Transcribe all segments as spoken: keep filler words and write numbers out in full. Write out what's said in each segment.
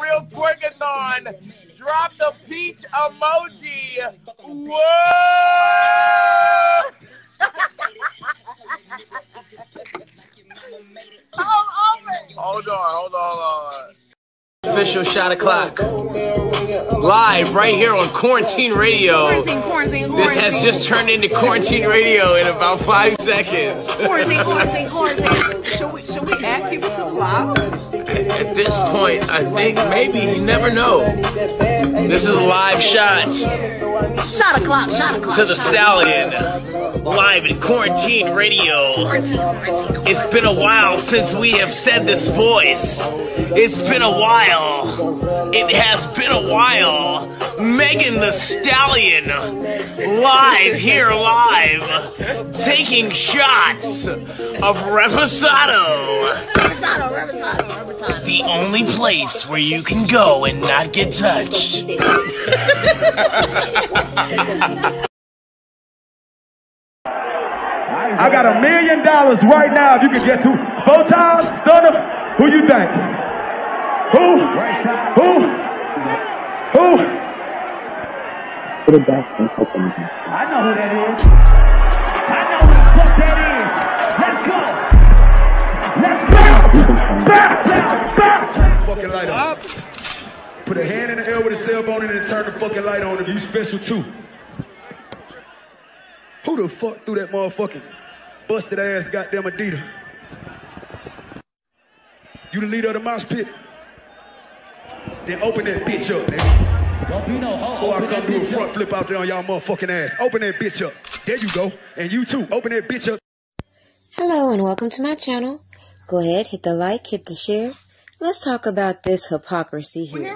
real twerkathon. Drop the peach emoji. Whoa! Hold on, hold on, hold on. Official shot o'clock. Live right here on Quarantine Radio. Quarantine, quarantine, quarantine. This has just turned into Quarantine Radio in about five seconds. Quarantine, quarantine, quarantine. Should we, should we add people to the live? At this point, I think maybe, you never know. This is a live shot. Shot o'clock, shot o'clock. To the Stallion. Live in Quarantine Radio. It's been a while since we have said this voice. It's been a while. It has been a while. Megan Thee Stallion. Live here, live. Taking shots of Reposado. Reposado, Reposado, Reposado. The only place where you can go and not get touched. I got a million dollars right now if you can guess who. Photon, Stunner, who you think? Who? Who? Who? I know who that is. I know who the fuck that is. Let's go. Let's go. Stop. Stop. Turn the fucking light on. Put a hand in the air with a cell phone and then turn the fucking light on if you special too. Who the fuck threw that motherfucking busted ass goddamn Adidas? You the leader of the mosh pit? Then open that bitch up, nigga. Don't be no hoe. Before I come do a front flip out there on y'all motherfucking ass. Open that bitch up. There you go. And you too. Open that bitch up. Hello and welcome to my channel. Go ahead, hit the like, hit the share. Let's talk about this hypocrisy here.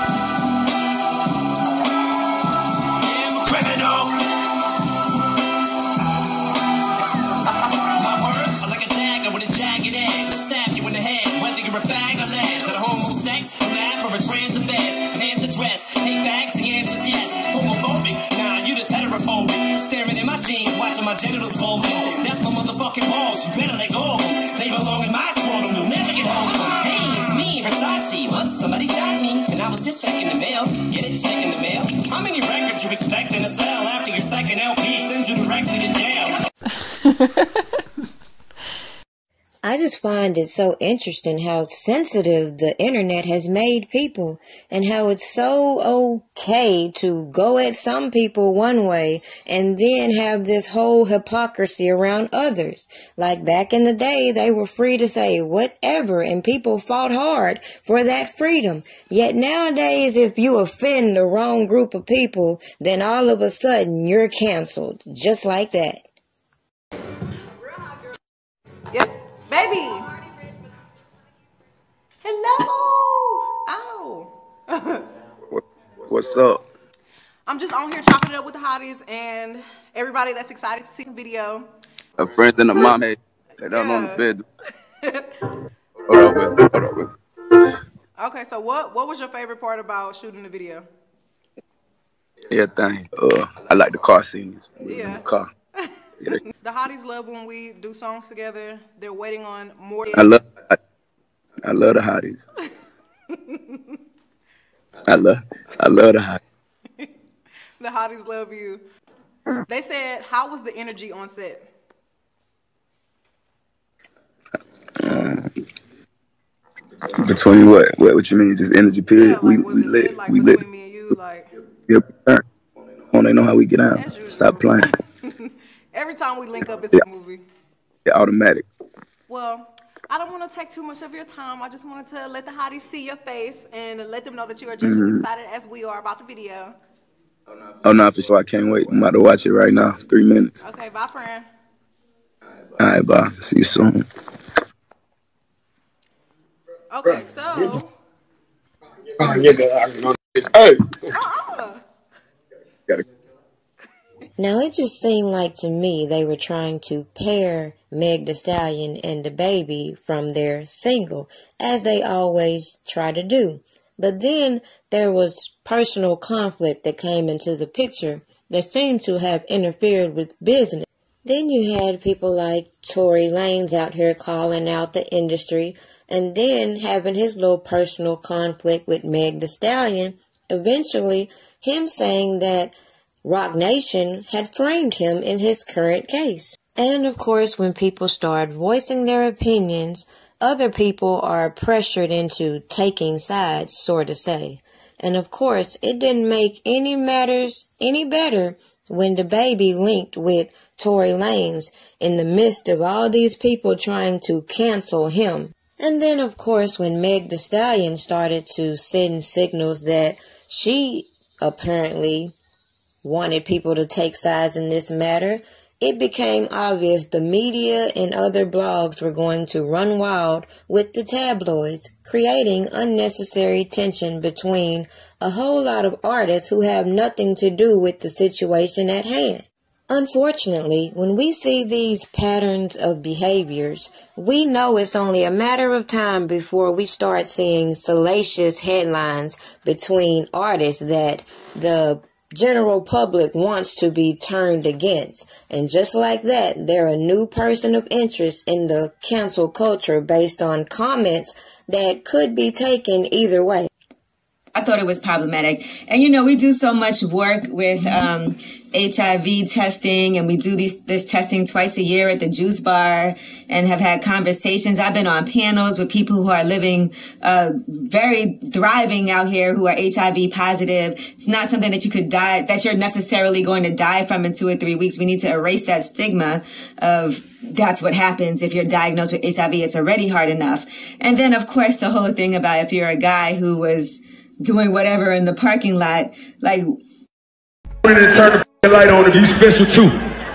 My genitals bulging. That's my motherfucking balls. You better let go of them. They belong in my scrotum. You'll never get home. Hey, it's me, Versace. Whoops, somebody shot me. And I was just checking the mail. Get it? Checking the mail. How many records you expecting to sell after your second L P sends you directly to jail? I just find it so interesting how sensitive the internet has made people and how it's so okay to go at some people one way and then have this whole hypocrisy around others. Like back in the day, they were free to say whatever and people fought hard for that freedom. Yet nowadays, if you offend the wrong group of people, then all of a sudden you're canceled. Just like that. Yes. Baby. Hello. Ow. what, what's up? I'm just on here chopping it up with the hotties and everybody that's excited to see the video. A friend and a mom, hey, they don't yeah. on the bed. Hold on, with, hold on, with. Okay, so what what was your favorite part about shooting the video? Everything. Uh, I like the car scenes. Yeah. In the car. The hotties love when we do songs together. They're waiting on more. I love, I, I love the hotties. I love, I love the hotties. The hotties love you. They said, "How was the energy on set?" Um, between what? What? What you mean? Just energy period? Yeah, like, we we lit. Like we between lit. me and you, like. Yep. On they know how we get out. Stop playing. Every time we link up, it's yeah. a movie. Yeah, automatic. Well, I don't want to take too much of your time. I just wanted to let the hotties see your face and let them know that you are just mm-hmm. as excited as we are about the video. Oh, no, for sure. I can't wait. I'm about to watch it right now. Three minutes. Okay, bye, friend. All right, bye. See you soon. Okay, so. Hey. Uh-uh. Now, it just seemed like to me they were trying to pair Meg Thee Stallion and DaBaby from their single, as they always try to do. But then there was personal conflict that came into the picture that seemed to have interfered with business. Then you had people like Tory Lanez out here calling out the industry, and then having his little personal conflict with Meg Thee Stallion, eventually him saying that Roc Nation had framed him in his current case. And of course, when people start voicing their opinions, other people are pressured into taking sides, so to say. And of course, it didn't make any matters any better when DaBaby linked with Tory Lanez in the midst of all these people trying to cancel him. And then, of course, when Meg Thee Stallion started to send signals that she apparently wanted people to take sides in this matter, it became obvious the media and other blogs were going to run wild with the tabloids, creating unnecessary tension between a whole lot of artists who have nothing to do with the situation at hand. Unfortunately, when we see these patterns of behaviors, we know it's only a matter of time before we start seeing salacious headlines between artists that the general public wants to be turned against. And just like that, they're a new person of interest in the cancel culture based on comments that could be taken either way. I thought it was problematic. And, you know, we do so much work with um, H I V testing, and we do these, this testing twice a year at the Juice Bar and have had conversations. I've been on panels with people who are living uh, very thriving out here who are H I V positive. It's not something that you could die, that you're necessarily going to die from in two or three weeks. We need to erase that stigma of that's what happens if you're diagnosed with H I V. It's already hard enough. And then, of course, the whole thing about if you're a guy who was doing whatever in the parking lot, like, turn the light on if you special too.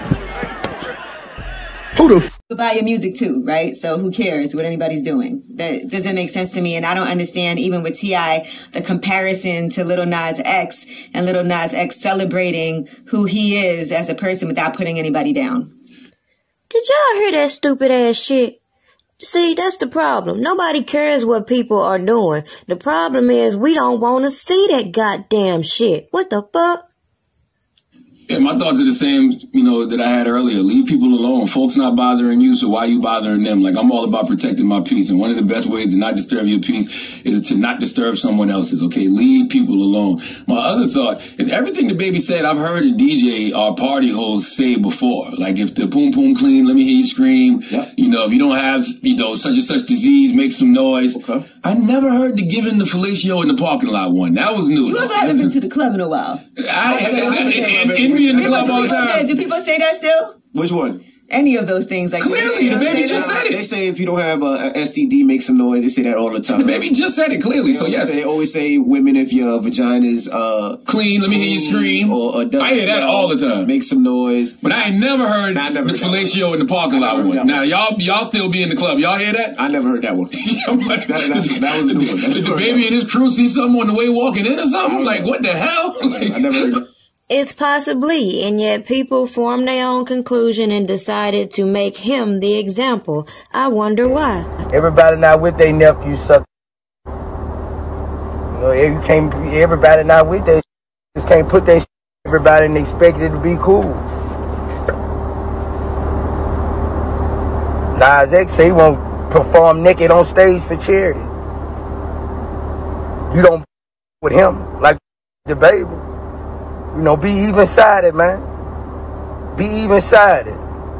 Who the f buy your music too, right? So who cares what anybody's doing? That doesn't make sense to me, and I don't understand, even with T I, the comparison to Lil Nas X and Lil Nas X celebrating who he is as a person without putting anybody down. Did y'all hear that stupid ass shit? See, that's the problem. Nobody cares what people are doing. The problem is we don't want to see that goddamn shit. What the fuck? Yeah, my thoughts are the same, you know, that I had earlier. Leave people alone. Folks not bothering you, so why you bothering them? Like, I'm all about protecting my peace, and one of the best ways to not disturb your peace is to not disturb someone else's, okay? Leave people alone. My other thought is everything DaBaby said, I've heard a D J or party host say before. Like, if the poom poom clean, let me hear you scream. Yep. You know, if you don't have, you know, such and such disease, make some noise. Okay. I never heard the giving the fellatio in the parking lot one. That was new. You also haven't been to the club in a while. I, I, I, I, in the club all the time. Say, do people say that still? Which one? Any of those things. Like, clearly, DaBaby just said it. They say if you don't have a, a S T D, make some noise. They say that all the time. DaBaby just said it clearly, so yes. They always say, women, if your vagina's uh, clean, let me hear you scream. Or, or I hear that all the time. Make some noise. But I ain't never heard nah, never the fellatio in the parking lot one. Now, y'all y'all still be in the club. Y'all hear that? I never heard that one. that, that, that was a new one. Did DaBaby and his crew see something on the way walking in or something? Like, what the hell? Like, I never heard that. It's possibly, and yet people formed their own conclusion and decided to make him the example. I wonder why. Everybody not with their nephew suck. You know, you can't. Everybody not with their. Just can't put their. Everybody and expect it to be cool. Nas X say he won't perform naked on stage for charity. You don't with him like DaBaby. You know, be even-sided, man. Be even-sided.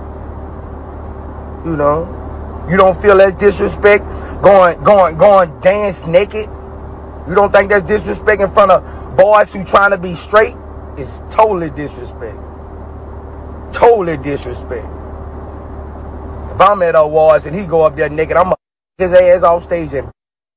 You know, you don't feel that disrespect going, going, going dance naked. You don't think that's disrespect in front of boys who trying to be straight? It's totally disrespect. Totally disrespect. If I'm at awards and he go up there naked, I'm gonna his ass off stage and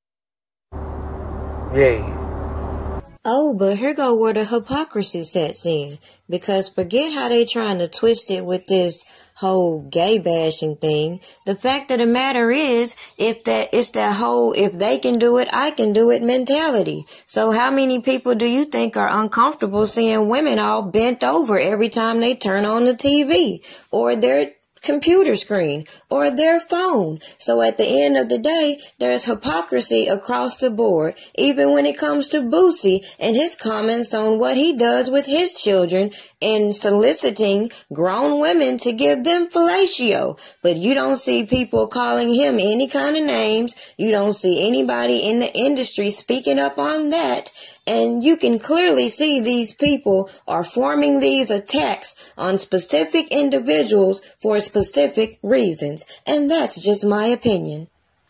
yeah. Oh, but here go where the hypocrisy sets in. Because forget how they trying to twist it with this whole gay bashing thing. The fact of the matter is, if that it's that whole if they can do it, I can do it mentality. So how many people do you think are uncomfortable seeing women all bent over every time they turn on the T V? Or they're computer screen or their phone. So at the end of the day, there's hypocrisy across the board, even when it comes to Boosie and his comments on what he does with his children and soliciting grown women to give them fellatio. But you don't see people calling him any kind of names. You don't see anybody in the industry speaking up on that. And you can clearly see these people are forming these attacks on specific individuals for specific reasons. And that's just my opinion.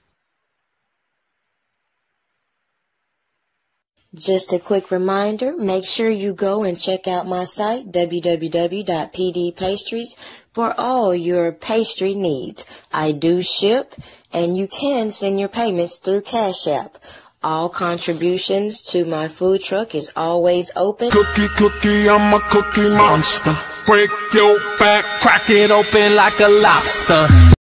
Just a quick reminder, make sure you go and check out my site, w w w dot p d pastries, for all your pastry needs. I do ship, and you can send your payments through Cash App. All contributions to my food truck is always open. Cookie, cookie, I'm a cookie monster. Break your back, crack it open like a lobster.